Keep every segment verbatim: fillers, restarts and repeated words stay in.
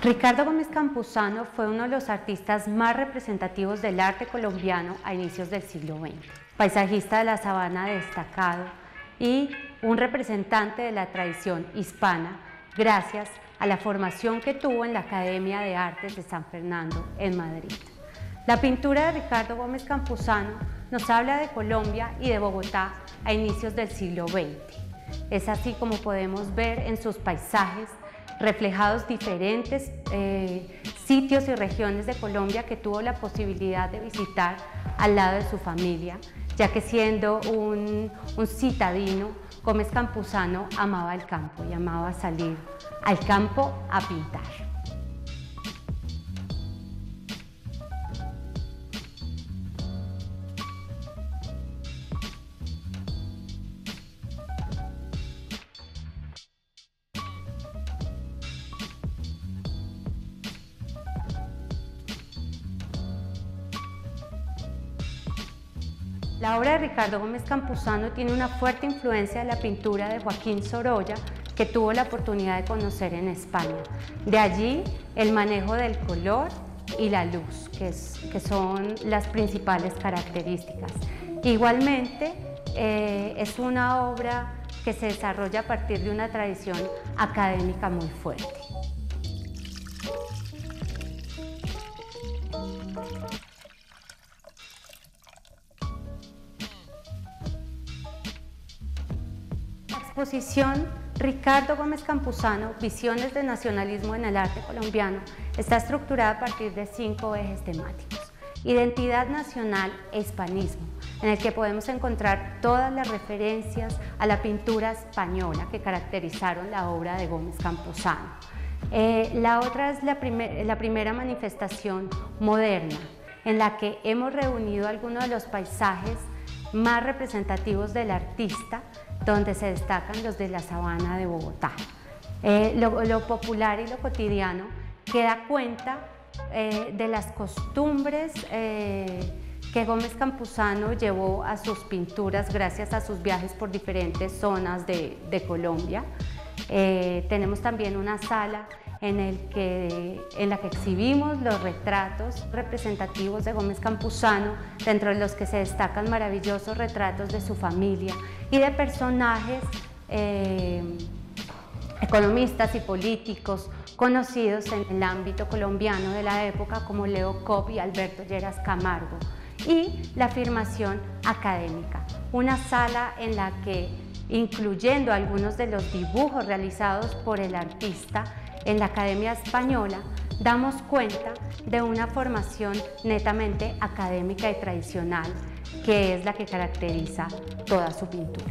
Ricardo Gómez Campuzano fue uno de los artistas más representativos del arte colombiano a inicios del siglo veinte. Paisajista de la sabana destacado y un representante de la tradición hispana gracias a la formación que tuvo en la Academia de Artes de San Fernando en Madrid. La pintura de Ricardo Gómez Campuzano nos habla de Colombia y de Bogotá a inicios del siglo veinte. Es así como podemos ver en sus paisajes reflejados diferentes eh, sitios y regiones de Colombia que tuvo la posibilidad de visitar al lado de su familia, ya que siendo un, un citadino, Gómez Campuzano amaba el campo y amaba salir al campo a pintar. La obra de Ricardo Gómez Campuzano tiene una fuerte influencia de la pintura de Joaquín Sorolla, que tuvo la oportunidad de conocer en España. De allí el manejo del color y la luz, que, es, que son las principales características. Igualmente, eh, es una obra que se desarrolla a partir de una tradición académica muy fuerte. La exposición Ricardo Gómez Campuzano, Visiones de Nacionalismo en el Arte Colombiano, está estructurada a partir de cinco ejes temáticos: identidad nacional e hispanismo, en el que podemos encontrar todas las referencias a la pintura española que caracterizaron la obra de Gómez Campuzano. Eh, la otra es la, primer, la primera manifestación moderna, en la que hemos reunido algunos de los paisajes más representativos del artista, donde se destacan los de la sabana de Bogotá. Eh, lo, lo popular y lo cotidiano que da cuenta eh, de las costumbres eh, que Gómez Campuzano llevó a sus pinturas gracias a sus viajes por diferentes zonas de, de Colombia. Eh, tenemos también una sala en, el que, en la que exhibimos los retratos representativos de Gómez Campuzano, dentro de los que se destacan maravillosos retratos de su familia y de personajes eh, economistas y políticos conocidos en el ámbito colombiano de la época, como Leo Cobb y Alberto Lleras Camargo, y la filmación académica, una sala en la que, incluyendo algunos de los dibujos realizados por el artista en la Academia Española, damos cuenta de una formación netamente académica y tradicional, que es la que caracteriza toda su pintura.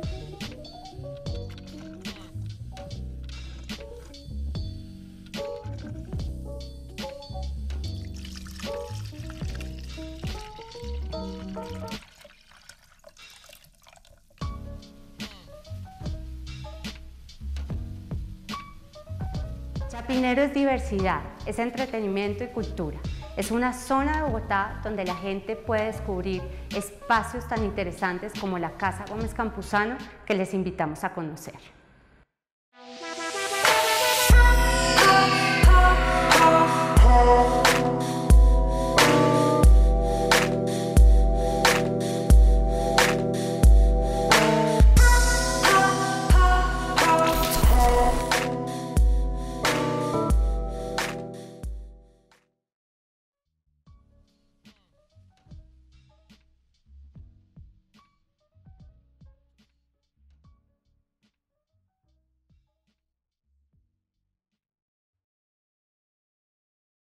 Chapinero es diversidad, es entretenimiento y cultura. Es una zona de Bogotá donde la gente puede descubrir espacios tan interesantes como la Casa Gómez Campuzano, que les invitamos a conocer.